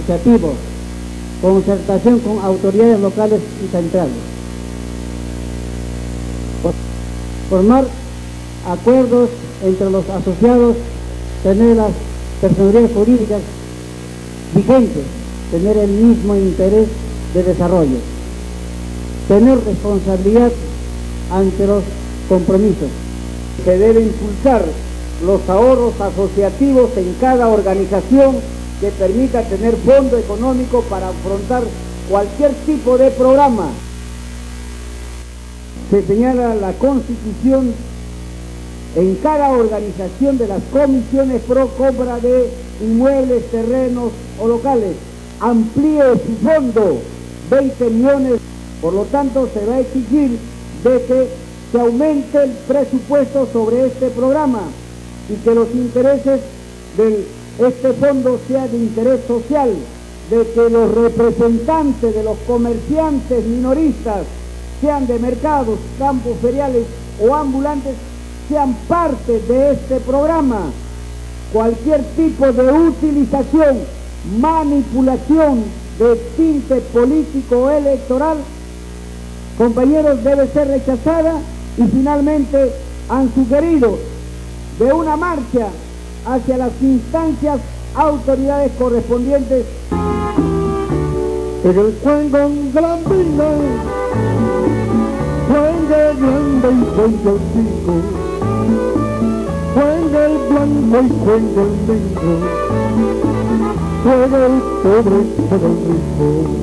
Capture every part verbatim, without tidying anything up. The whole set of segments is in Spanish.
asociativos, concertación con autoridades locales y centrales. Formar acuerdos entre los asociados, tener las personalidades jurídicas vigentes, tener el mismo interés de desarrollo, tener responsabilidad ante los compromisos. Se debe impulsar los ahorros asociativos en cada organización que permita tener fondo económico para afrontar cualquier tipo de programa. Se señala la constitución en cada organización de las comisiones pro compra de inmuebles, terrenos o locales. Amplíe su fondo, veinte millones, por lo tanto se va a exigir de que se aumente el presupuesto sobre este programa y que los intereses de este fondo sean de interés social, de que los representantes de los comerciantes minoristas, sean de mercados, campos feriales o ambulantes, sean parte de este programa. Cualquier tipo de utilización, manipulación de tinte político o electoral, compañeros, debe ser rechazada, y finalmente han sugerido de una marcha hacia las instancias, autoridades correspondientes. En el juego gran vida, juega grande y juega chico, juega el blanco y juega el negro, juega el pobre y juega el rico.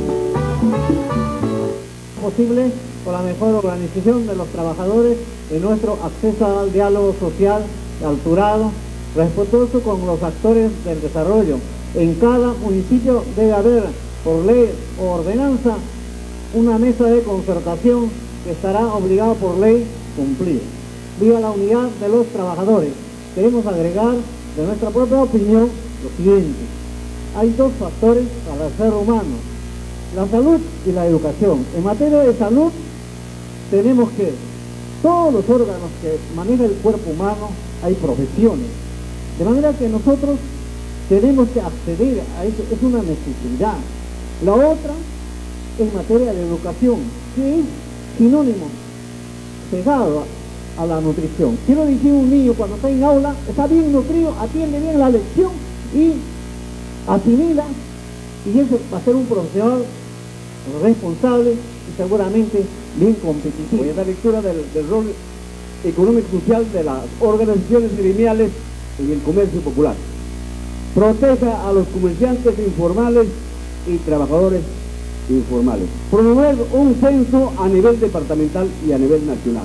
Posible con la mejor organización de los trabajadores, de nuestro acceso al diálogo social alturado, respetuoso con los actores del desarrollo. En cada municipio debe haber, por ley o ordenanza, una mesa de concertación que estará obligado por ley cumplir. Viva la unidad de los trabajadores. Queremos agregar de nuestra propia opinión lo siguiente: hay dos factores para el ser humano: la salud y la educación. En materia de salud, tenemos que todos los órganos que maneja el cuerpo humano, hay profesiones, de manera que nosotros tenemos que acceder a eso, es una necesidad. La otra, en materia de educación, que es sinónimo, pegado a, a la nutrición. Quiero decir, un niño cuando está en aula, está bien nutrido, atiende bien la lección y asimila, y eso va a ser un profesional responsable y seguramente bien competitivo. Voy a dar lectura del, del rol económico y social de las organizaciones gremiales en el comercio popular. Proteja a los comerciantes informales y trabajadores informales. Promover un censo a nivel departamental y a nivel nacional.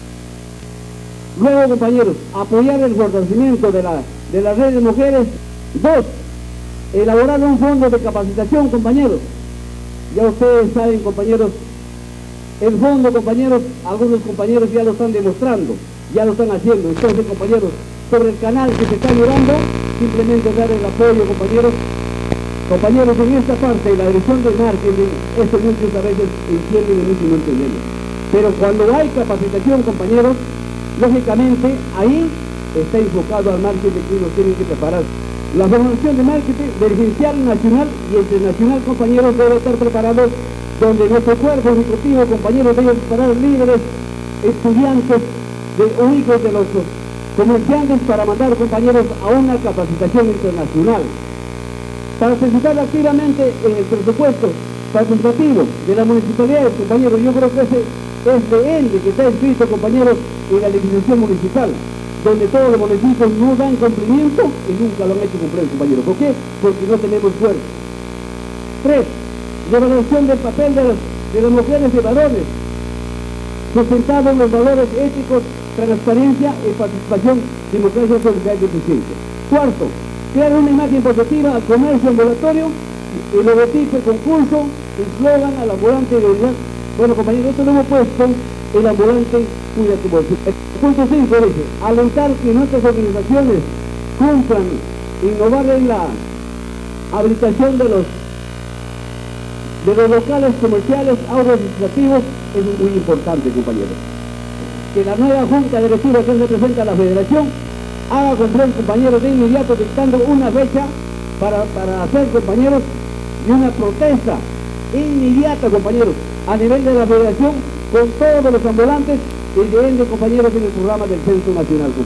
Luego, compañeros, apoyar el fortalecimiento de la, de la red de mujeres. Dos, elaborar un fondo de capacitación, compañeros. Ya ustedes saben, compañeros, el fondo, compañeros, algunos compañeros ya lo están demostrando, ya lo están haciendo. Entonces, compañeros, sobre el canal que se está llevando, simplemente dar el apoyo, compañeros. Compañeros, en esta parte, la dirección del marketing, esto muchos a veces entienden y muchos no entienden. Pero cuando hay capacitación, compañeros, lógicamente ahí está enfocado al marketing que uno tiene que preparar. La formación de marketing dirigencial nacional y internacional, compañeros, debe estar preparado, donde nuestro cuerpo ejecutivo, compañeros, debe preparar líderes, estudiantes, de, o hijos de los comerciantes para mandar, compañeros, a una capacitación internacional. Participar activamente en el presupuesto participativo de la municipalidad, compañeros. Yo creo que ese es de ende que está escrito, compañeros, en la legislación municipal, donde todos los municipios no dan cumplimiento y nunca lo han hecho cumplir, compañeros. ¿Por qué? Porque no tenemos fuerza. Tres, revelación del papel de, los, de las mujeres y varones, sustentado en los valores éticos, transparencia y participación, democracia, solidaridad y eficiencia. Cuarto, crear una imagen positiva al comercio ambulatorio, el logotipo, el concurso, el eslogan al ambulante de unidad. Bueno, compañeros, esto lo hemos puesto, el ambulante cuida tu bolsillo. Punto cinco dice, alentar que nuestras organizaciones cumplan, innovar en la habilitación de los de los locales comerciales agrolegislativos, es muy importante, compañeros. Que la nueva junta directiva que representa a la federación haga cumplir, compañeros, de inmediato, dictando una fecha para, para hacer, compañeros, y una protesta inmediata, compañeros, a nivel de la federación, con todos los ambulantes y de compañeros en el programa del Censo Nacional.